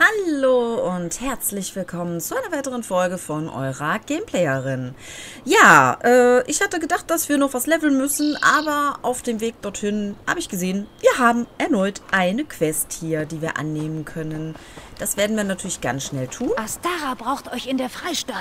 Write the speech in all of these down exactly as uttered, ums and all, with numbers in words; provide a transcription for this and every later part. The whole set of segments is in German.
Hallo und herzlich willkommen zu einer weiteren Folge von eurer Gameplayerin. Ja, äh, ich hatte gedacht, dass wir noch was leveln müssen, aber auf dem Weg dorthin habe ich gesehen, wir haben erneut eine Quest hier, die wir annehmen können. Das werden wir natürlich ganz schnell tun. Astara braucht euch in der Freistadt.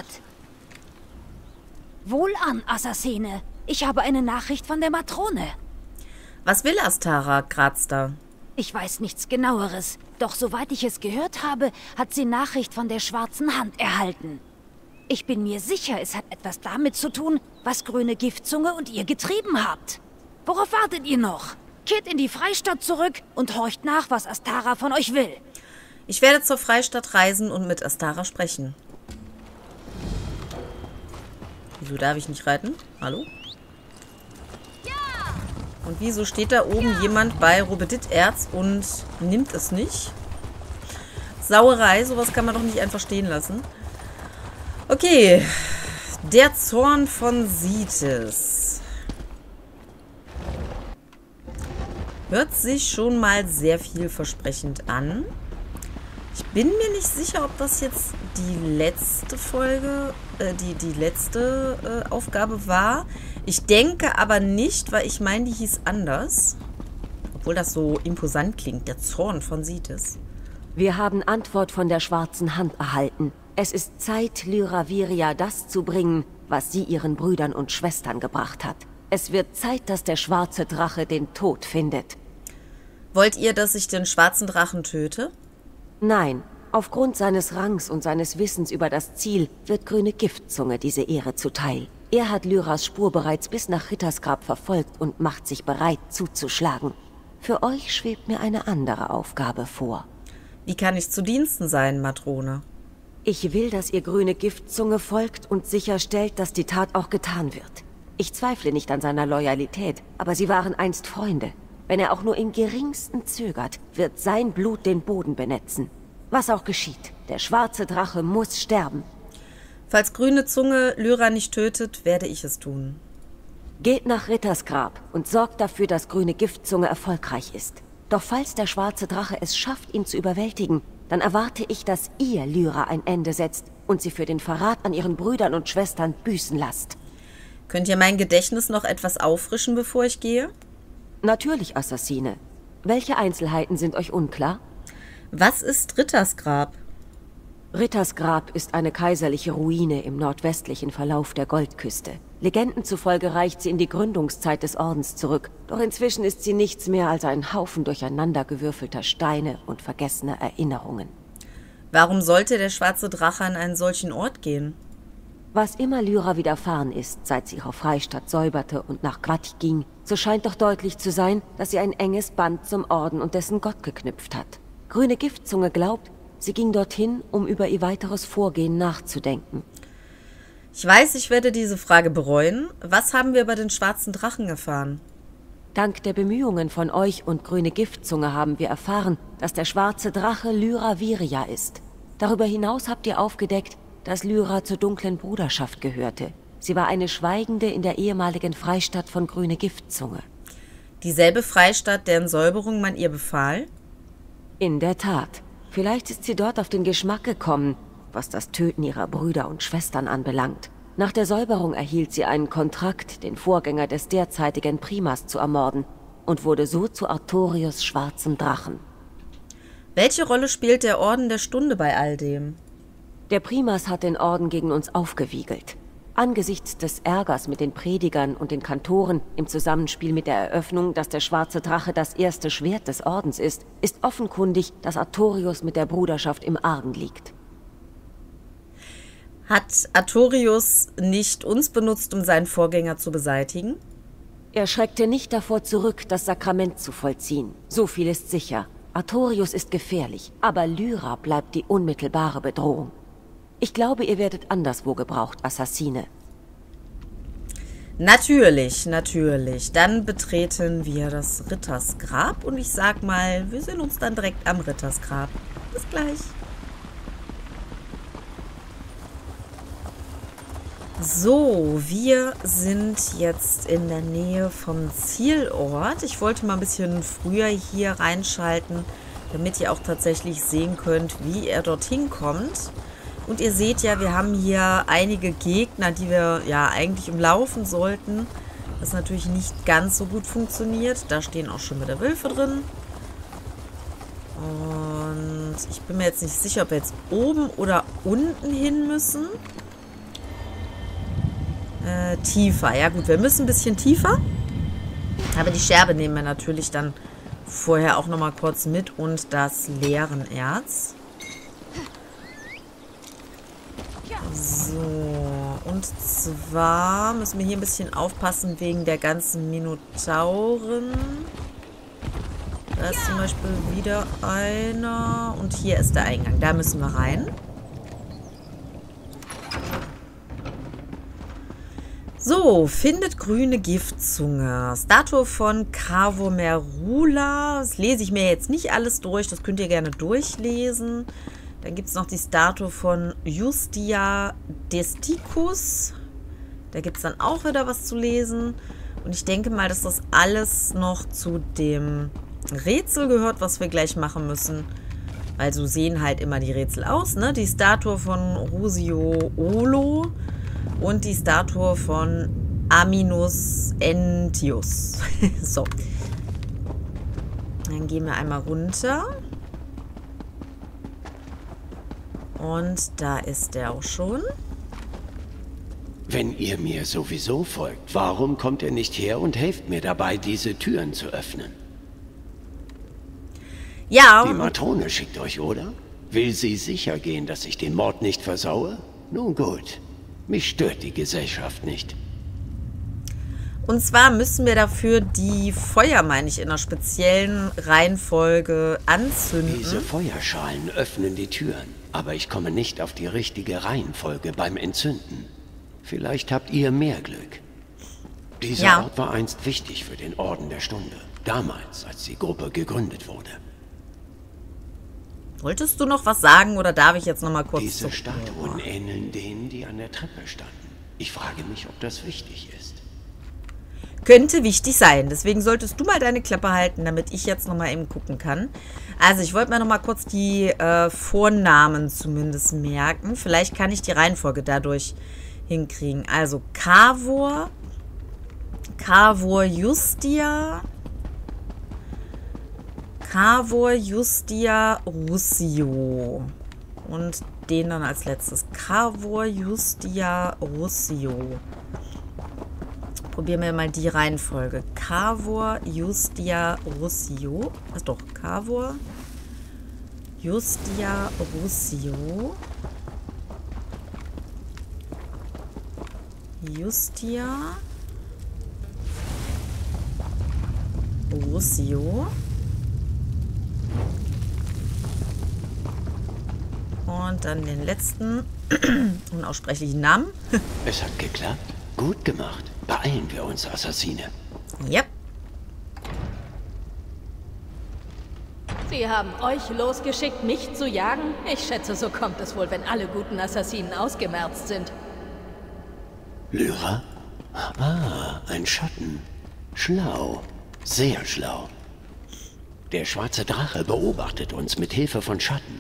Wohlan, Assassine. Ich habe eine Nachricht von der Matrone. Was will Astara Grazda? Ich weiß nichts Genaueres, doch soweit ich es gehört habe, hat sie Nachricht von der Schwarzen Hand erhalten. Ich bin mir sicher, es hat etwas damit zu tun, was Grüne Giftzunge und ihr getrieben habt. Worauf wartet ihr noch? Kehrt in die Freistadt zurück und horcht nach, was Astara von euch will. Ich werde zur Freistadt reisen und mit Astara sprechen. Wieso darf ich nicht reiten? Hallo? Und wieso steht da oben ja. jemand bei Robedit-Erz und nimmt es nicht? Sauerei, sowas kann man doch nicht einfach stehen lassen. Okay. Der Zorn von Sithis. Hört sich schon mal sehr vielversprechend an. Ich bin mir nicht sicher, ob das jetzt die letzte Folge, äh, die, die letzte äh, Aufgabe war. Ich denke aber nicht, weil ich meine, die hieß anders. Obwohl das so imposant klingt, der Zorn von Sithis. Wir haben Antwort von der Schwarzen Hand erhalten. Es ist Zeit, Lyra-Viria das zu bringen, was sie ihren Brüdern und Schwestern gebracht hat. Es wird Zeit, dass der schwarze Drache den Tod findet. Wollt ihr, dass ich den schwarzen Drachen töte? Nein. Aufgrund seines Rangs und seines Wissens über das Ziel wird Grüne Giftzunge diese Ehre zuteil. Er hat Lyras Spur bereits bis nach Rittersgrab verfolgt und macht sich bereit, zuzuschlagen. Für euch schwebt mir eine andere Aufgabe vor. Wie kann ich zu Diensten sein, Matrone? Ich will, dass ihr Grüne Giftzunge folgt und sicherstellt, dass die Tat auch getan wird. Ich zweifle nicht an seiner Loyalität, aber sie waren einst Freunde. Wenn er auch nur im geringsten zögert, wird sein Blut den Boden benetzen. Was auch geschieht, der schwarze Drache muss sterben. Falls Grüne Zunge Lyra nicht tötet, werde ich es tun. Geht nach Rittersgrab und sorgt dafür, dass Grüne Giftzunge erfolgreich ist. Doch falls der schwarze Drache es schafft, ihn zu überwältigen, dann erwarte ich, dass ihr Lyra ein Ende setzt und sie für den Verrat an ihren Brüdern und Schwestern büßen lasst. Könnt ihr mein Gedächtnis noch etwas auffrischen, bevor ich gehe? Natürlich, Assassine. Welche Einzelheiten sind euch unklar? Was ist Rittersgrab? Rittersgrab ist eine kaiserliche Ruine im nordwestlichen Verlauf der Goldküste. Legenden zufolge reicht sie in die Gründungszeit des Ordens zurück, doch inzwischen ist sie nichts mehr als ein Haufen durcheinandergewürfelter Steine und vergessener Erinnerungen. Warum sollte der schwarze Drache an einen solchen Ort gehen? Was immer Lyra widerfahren ist, seit sie ihre Freistadt säuberte und nach Quatch ging, so scheint doch deutlich zu sein, dass sie ein enges Band zum Orden und dessen Gott geknüpft hat. Grüne Giftzunge glaubt, sie ging dorthin, um über ihr weiteres Vorgehen nachzudenken. Ich weiß, ich werde diese Frage bereuen. Was haben wir über den schwarzen Drachen erfahren? Dank der Bemühungen von euch und Grüne Giftzunge haben wir erfahren, dass der schwarze Drache Lyra-Viria ist. Darüber hinaus habt ihr aufgedeckt, dass Lyra zur dunklen Bruderschaft gehörte. Sie war eine Schweigende in der ehemaligen Freistadt von Grüne Giftzunge. Dieselbe Freistadt, deren Säuberung man ihr befahl? In der Tat. Vielleicht ist sie dort auf den Geschmack gekommen, was das Töten ihrer Brüder und Schwestern anbelangt. Nach der Säuberung erhielt sie einen Kontrakt, den Vorgänger des derzeitigen Primas zu ermorden, und wurde so zu Artorius' schwarzem Drachen. Welche Rolle spielt der Orden der Stunde bei all dem? Der Primas hat den Orden gegen uns aufgewiegelt. Angesichts des Ärgers mit den Predigern und den Kantoren im Zusammenspiel mit der Eröffnung, dass der schwarze Drache das erste Schwert des Ordens ist, ist offenkundig, dass Artorius mit der Bruderschaft im Argen liegt. Hat Artorius nicht uns benutzt, um seinen Vorgänger zu beseitigen? Er schreckte nicht davor zurück, das Sakrament zu vollziehen. So viel ist sicher. Artorius ist gefährlich, aber Lyra bleibt die unmittelbare Bedrohung. Ich glaube, ihr werdet anderswo gebraucht, Assassine. Natürlich, natürlich. Dann betreten wir das Rittersgrab und ich sag mal, wir sehen uns dann direkt am Rittersgrab. Bis gleich. So, wir sind jetzt in der Nähe vom Zielort. Ich wollte mal ein bisschen früher hier reinschalten, damit ihr auch tatsächlich sehen könnt, wie er dorthin kommt. Und ihr seht ja, wir haben hier einige Gegner, die wir ja eigentlich umlaufen sollten. Das natürlich nicht ganz so gut funktioniert. Da stehen auch schon wieder Wölfe drin. Und ich bin mir jetzt nicht sicher, ob wir jetzt oben oder unten hin müssen. Äh, tiefer. Ja gut, wir müssen ein bisschen tiefer. Aber die Scherbe nehmen wir natürlich dann vorher auch nochmal kurz mit und das Leerenerz. So, und zwar müssen wir hier ein bisschen aufpassen wegen der ganzen Minotauren. Da ist zum Beispiel wieder einer. Und hier ist der Eingang. Da müssen wir rein. So, findet grüne Giftzunge. Statue von Cavo Merula. Das lese ich mir jetzt nicht alles durch. Das könnt ihr gerne durchlesen. Dann gibt es noch die Statue von Justia Desticus. Da gibt es dann auch wieder was zu lesen. Und ich denke mal, dass das alles noch zu dem Rätsel gehört, was wir gleich machen müssen. Weil so sehen halt immer die Rätsel aus, ne? Die Statue von Rusio Olo und die Statue von Aminus Entius. So. Dann gehen wir einmal runter. Und da ist der auch schon. Wenn ihr mir sowieso folgt, warum kommt ihr nicht her und helft mir dabei, diese Türen zu öffnen? Ja. Die Matrone schickt euch, oder? Will sie sicher gehen, dass ich den Mord nicht versaue? Nun gut. Mich stört die Gesellschaft nicht. Und zwar müssen wir dafür die Feuer, meine ich, in einer speziellen Reihenfolge anzünden. Diese Feuerschalen öffnen die Türen, aber ich komme nicht auf die richtige Reihenfolge beim Entzünden. Vielleicht habt ihr mehr Glück. Dieser ja. Ort war einst wichtig für den Orden der Stunde. Damals, als die Gruppe gegründet wurde. Wolltest du noch was sagen oder darf ich jetzt noch mal kurz... Diese Statuen ähneln denen, die an der Treppe standen. Ich frage mich, ob das wichtig ist. Könnte wichtig sein. Deswegen solltest du mal deine Klappe halten, damit ich jetzt noch mal eben gucken kann. Also ich wollte mir noch mal kurz die äh, Vornamen zumindest merken. Vielleicht kann ich die Reihenfolge dadurch hinkriegen. Also Cavor, Cavor Justia, Cavor Justia Rusio. Und den dann als letztes. Cavor Justia Rusio. Probieren wir mal die Reihenfolge. Cavor Justia Rusio. Ach doch, Cavor Justia Rusio. Justia Rusio. Und dann den letzten unaussprechlichen Namen. Es hat geklappt. Gut gemacht. Beeilen wir uns, Assassine. Ja. Sie haben euch losgeschickt, mich zu jagen? Ich schätze, so kommt es wohl, wenn alle guten Assassinen ausgemerzt sind. Lyra? Ah, ein Schatten. Schlau. Sehr schlau. Der schwarze Drache beobachtet uns mit Hilfe von Schatten.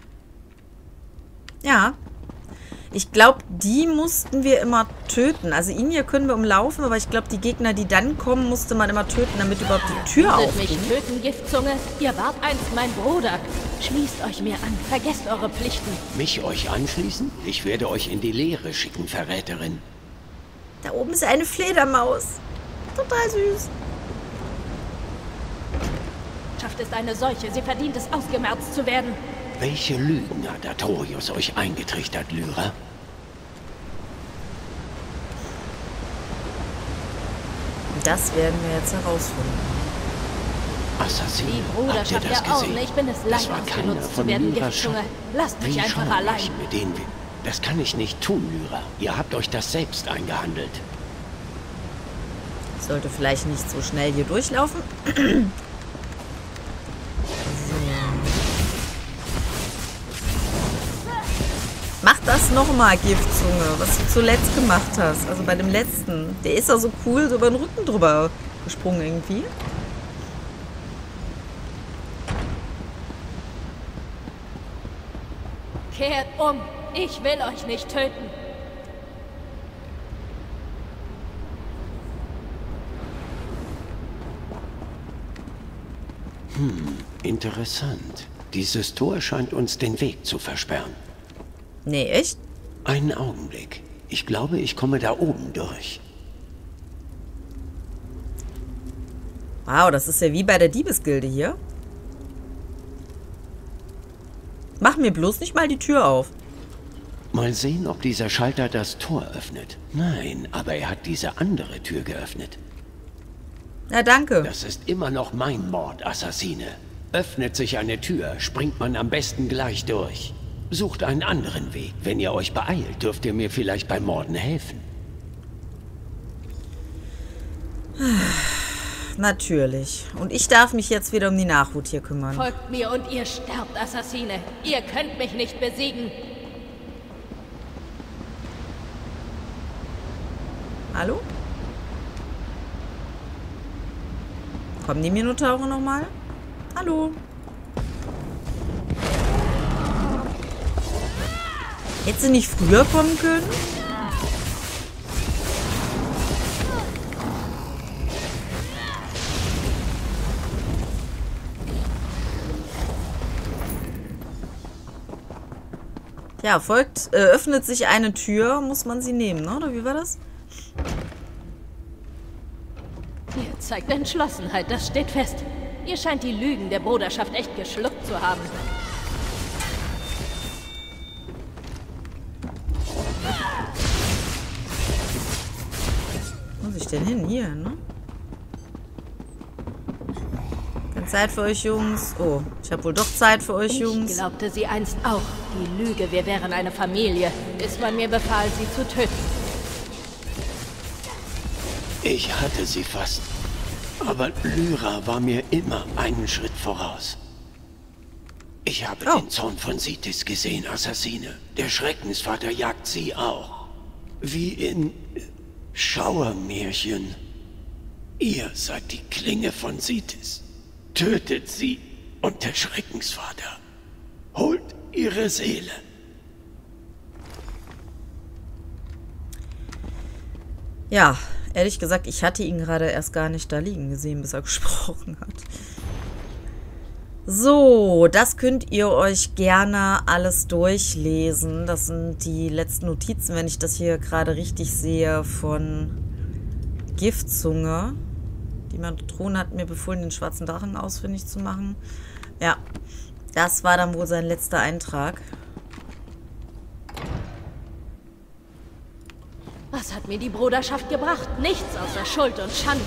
Ja. Ich glaube, die mussten wir immer töten. Also ihn hier können wir umlaufen, aber ich glaube, die Gegner, die dann kommen, musste man immer töten, damit überhaupt die Tür Wollt aufgeht. mich töten, Giftzunge? Ihr wart einst mein Bruder. Schließt euch mir an. Vergesst eure Pflichten. Mich euch anschließen? Ich werde euch in die Leere schicken, Verräterin. Da oben ist eine Fledermaus. Total süß. Schaft ist eine Seuche. Sie verdient es, ausgemerzt zu werden. Welche Lügen hat Artorius euch eingetrichtert, Lyra? Das werden wir jetzt herausfinden. Assassine, Die habt ihr Bruderschaft das der Augen. gesehen? Ich bin es Das leid, war keiner ausgenutzt zu von werden, Lyras Giftzunge. Schatten. Lasst mich Wie einfach schauerlich, allein. mit denen wir... Das kann ich nicht tun, Lyra. Ihr habt euch das selbst eingehandelt. Ich sollte vielleicht nicht so schnell hier durchlaufen. Mach das nochmal, Giftzunge, was du zuletzt gemacht hast. Also bei dem letzten. Der ist ja so cool so über den Rücken drüber gesprungen irgendwie. Kehrt um. Ich will euch nicht töten. Hm, interessant. Dieses Tor scheint uns den Weg zu versperren. Nee, echt? Einen Augenblick. Ich glaube, ich komme da oben durch. Wow, das ist ja wie bei der Diebesgilde hier. Mach mir bloß nicht mal die Tür auf. Mal sehen, ob dieser Schalter das Tor öffnet. Nein, aber er hat diese andere Tür geöffnet. Ja, danke. Das ist immer noch mein Mord, Assassine. Öffnet sich eine Tür, springt man am besten gleich durch. Sucht einen anderen Weg. Wenn ihr euch beeilt, dürft ihr mir vielleicht beim Morden helfen. Natürlich. Und ich darf mich jetzt wieder um die Nachhut hier kümmern. Folgt mir und ihr sterbt, Assassine. Ihr könnt mich nicht besiegen. Hallo? Kommen die Minotaure nochmal? Hallo? Hättest du nicht früher kommen können? Ja, folgt, äh, öffnet sich eine Tür, muss man sie nehmen, ne? Oder wie war das? Ihr zeigt Entschlossenheit, das steht fest. Ihr scheint die Lügen der Bruderschaft echt geschluckt zu haben. Wo muss ich denn hin? Hier, ne? Keine Zeit für euch, Jungs. Oh, ich habe wohl doch Zeit für euch, Jungs. Ich glaubte sie einst auch. Die Lüge, wir wären eine Familie, bis man mir befahl, sie zu töten. Ich hatte sie fast. Aber Lyra war mir immer einen Schritt voraus. Ich habe Oh. den Zorn von Sithis gesehen, Assassine. Der Schreckensvater jagt sie auch. Wie in Schauermärchen. Ihr seid die Klinge von Sithis. Tötet sie und der Schreckensvater holt ihre Seele. Ja, ehrlich gesagt, ich hatte ihn gerade erst gar nicht da liegen gesehen, bis er gesprochen hat. So, das könnt ihr euch gerne alles durchlesen. Das sind die letzten Notizen, wenn ich das hier gerade richtig sehe, von Giftzunge. Die Matrone hat mir befohlen, den schwarzen Drachen ausfindig zu machen. Ja, das war dann wohl sein letzter Eintrag. Was hat mir die Bruderschaft gebracht? Nichts außer Schuld und Schande.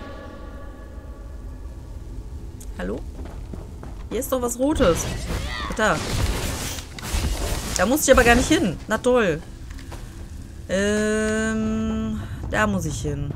Hallo? Hier ist doch was Rotes. Da. Da muss ich aber gar nicht hin. Na toll. Ähm, da muss ich hin.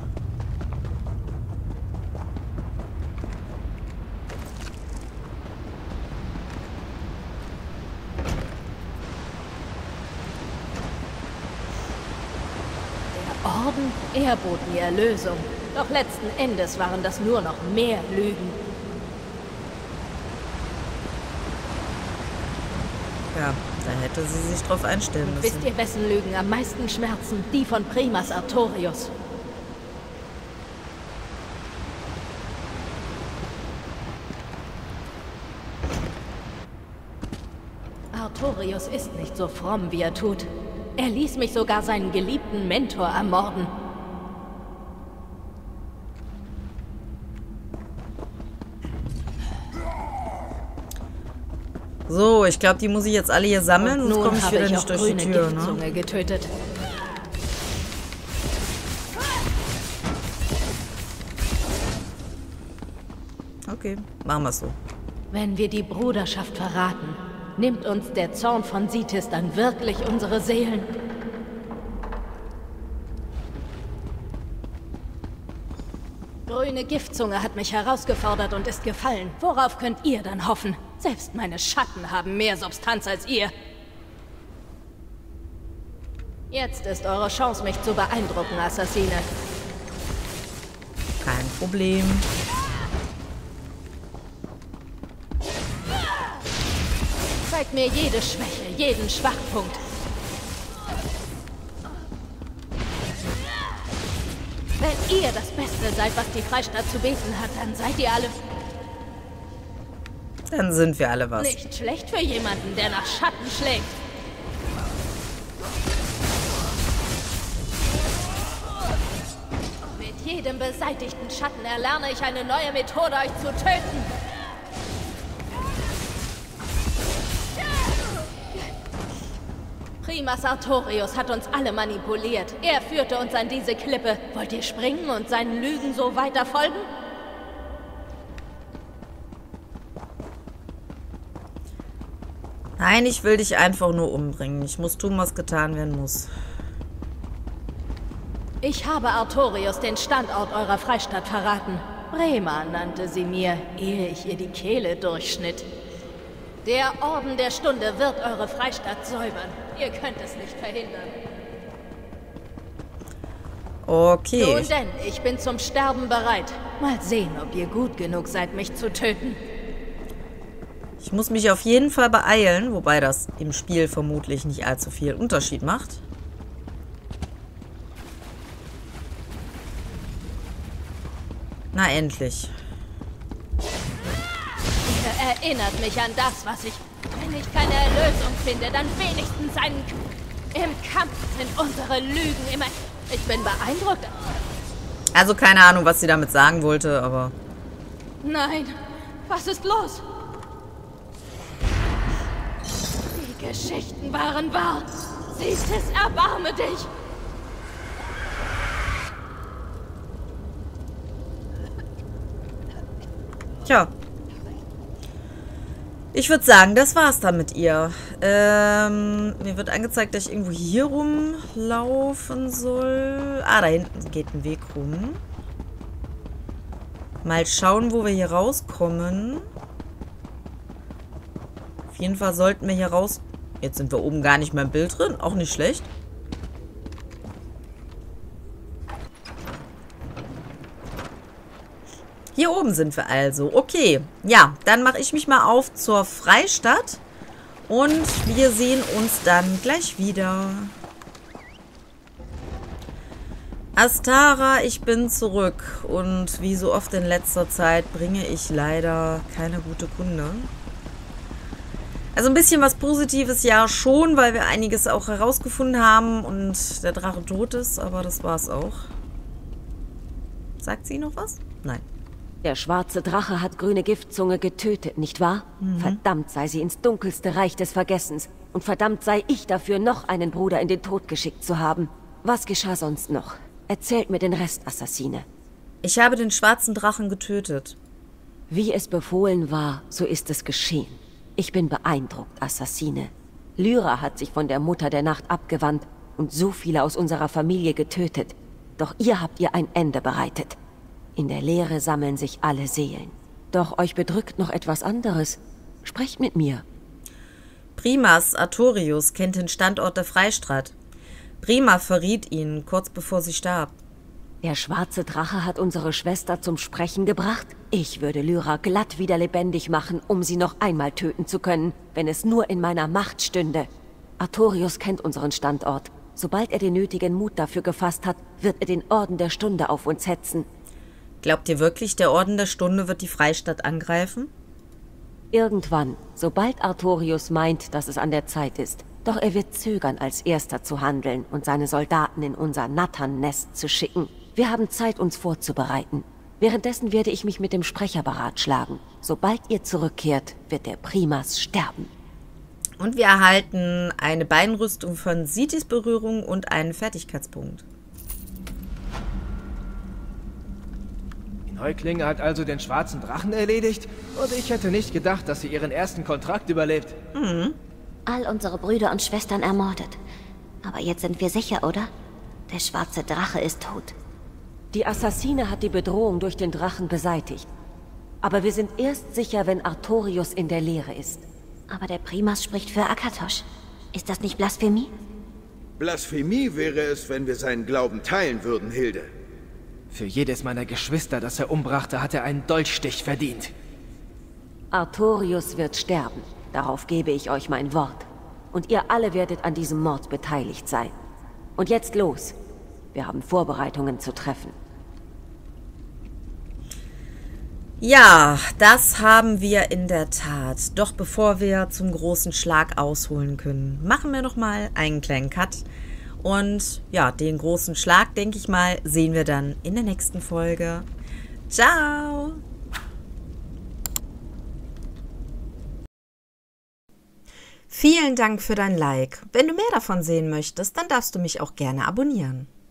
Orden, er bot mir Erlösung. Doch letzten Endes waren das nur noch mehr Lügen. Ja, da hätte sie sich drauf einstellen Und müssen. wisst ihr, wessen Lügen am meisten schmerzen? Die von Primas Artorius. Artorius ist nicht so fromm, wie er tut. Er ließ mich sogar seinen geliebten Mentor ermorden. So, ich glaube, die muss ich jetzt alle hier sammeln, Und sonst nun komme ich habe wieder ich nicht auch durch die grüne Tür, ne? Giftzunge getötet. Okay, machen wir es so. Wenn wir die Bruderschaft verraten, nimmt uns der Zorn von Sithis dann wirklich unsere Seelen? Grüne Giftzunge hat mich herausgefordert und ist gefallen. Worauf könnt ihr dann hoffen? Selbst meine Schatten haben mehr Substanz als ihr. Jetzt ist eure Chance, mich zu beeindrucken, Assassine. Kein Problem. Seid Zeigt mir jede Schwäche, jeden Schwachpunkt. Wenn ihr das Beste seid, was die Freistadt zu bieten hat, dann seid ihr alle... Dann sind wir alle was. Nicht schlecht für jemanden, der nach Schatten schlägt. Mit jedem beseitigten Schatten erlerne ich eine neue Methode, euch zu töten. Primas Artorius hat uns alle manipuliert. Er führte uns an diese Klippe. Wollt ihr springen und seinen Lügen so weiter folgen? Nein, ich will dich einfach nur umbringen. Ich muss tun, was getan werden muss. Ich habe Artorius den Standort eurer Freistadt verraten. Brema nannte sie mir, ehe ich ihr die Kehle durchschnitt. Der Orden der Stunde wird eure Freistadt säubern. Ihr könnt es nicht verhindern. Okay. Nun denn, ich bin zum Sterben bereit. Mal sehen, ob ihr gut genug seid, mich zu töten. Ich muss mich auf jeden Fall beeilen, wobei das im Spiel vermutlich nicht allzu viel Unterschied macht. Na, endlich. Ihr erinnert mich an das, was ich... Wenn ich keine Erlösung finde, dann wenigstens einen... Im Kampf sind unsere Lügen immer... Ich bin beeindruckt. Also keine Ahnung, was sie damit sagen wollte, aber... Nein, was ist los? Die Geschichten waren wahr. Siehst es, erbarme dich. Tja. Ich würde sagen, das war's dann mit ihr. Ähm, mir wird angezeigt, dass ich irgendwo hier rumlaufen soll. Ah, da hinten geht ein Weg rum. Mal schauen, wo wir hier rauskommen. Auf jeden Fall sollten wir hier raus... Jetzt sind wir oben gar nicht mehr im Bild drin. Auch nicht schlecht. Hier oben sind wir also. Okay, ja, dann mache ich mich mal auf zur Freistadt. Und wir sehen uns dann gleich wieder. Astara, ich bin zurück. Und wie so oft in letzter Zeit bringe ich leider keine gute Kunde. Also ein bisschen was Positives ja schon, weil wir einiges auch herausgefunden haben und der Drache tot ist. Aber das war's auch. Sagt sie noch was? Nein. Der schwarze Drache hat grüne Giftzunge getötet, nicht wahr? Mhm. Verdammt sei sie ins dunkelste Reich des Vergessens. Und verdammt sei ich dafür, noch einen Bruder in den Tod geschickt zu haben. Was geschah sonst noch? Erzählt mir den Rest, Assassine. Ich habe den schwarzen Drachen getötet. Wie es befohlen war, so ist es geschehen. Ich bin beeindruckt, Assassine. Lyra hat sich von der Mutter der Nacht abgewandt und so viele aus unserer Familie getötet. Doch ihr habt ihr ein Ende bereitet. In der Leere sammeln sich alle Seelen. Doch euch bedrückt noch etwas anderes. Sprecht mit mir. Primas Artorius kennt den Standort der Freistadt. Brema verriet ihn, kurz bevor sie starb. Der schwarze Drache hat unsere Schwester zum Sprechen gebracht. Ich würde Lyra glatt wieder lebendig machen, um sie noch einmal töten zu können, wenn es nur in meiner Macht stünde. Artorius kennt unseren Standort. Sobald er den nötigen Mut dafür gefasst hat, wird er den Orden der Stunde auf uns hetzen. Glaubt ihr wirklich, der Orden der Stunde wird die Freistadt angreifen? Irgendwann, sobald Artorius meint, dass es an der Zeit ist. Doch er wird zögern, als Erster zu handeln und seine Soldaten in unser Nattern-Nest zu schicken. Wir haben Zeit, uns vorzubereiten. Währenddessen werde ich mich mit dem Sprecher beratschlagen. Sobald ihr zurückkehrt, wird der Primas sterben. Und wir erhalten eine Beinrüstung von Sitis Berührung und einen Fertigkeitspunkt. Die Neuklinge hat also den schwarzen Drachen erledigt? Und ich hätte nicht gedacht, dass sie ihren ersten Kontrakt überlebt. Mhm. All unsere Brüder und Schwestern ermordet. Aber jetzt sind wir sicher, oder? Der schwarze Drache ist tot. Die Assassine hat die Bedrohung durch den Drachen beseitigt. Aber wir sind erst sicher, wenn Artorius in der Leere ist. Aber der Primas spricht für Akatosh. Ist das nicht Blasphemie? Blasphemie wäre es, wenn wir seinen Glauben teilen würden, Hilde. Für jedes meiner Geschwister, das er umbrachte, hat er einen Dolchstich verdient. Artorius wird sterben. Darauf gebe ich euch mein Wort. Und ihr alle werdet an diesem Mord beteiligt sein. Und jetzt los. Wir haben Vorbereitungen zu treffen. Ja, das haben wir in der Tat. Doch bevor wir zum großen Schlag ausholen können, machen wir noch mal einen kleinen Cut. Und ja, den großen Schlag, denke ich mal, sehen wir dann in der nächsten Folge. Ciao! Vielen Dank für dein Like. Wenn du mehr davon sehen möchtest, dann darfst du mich auch gerne abonnieren.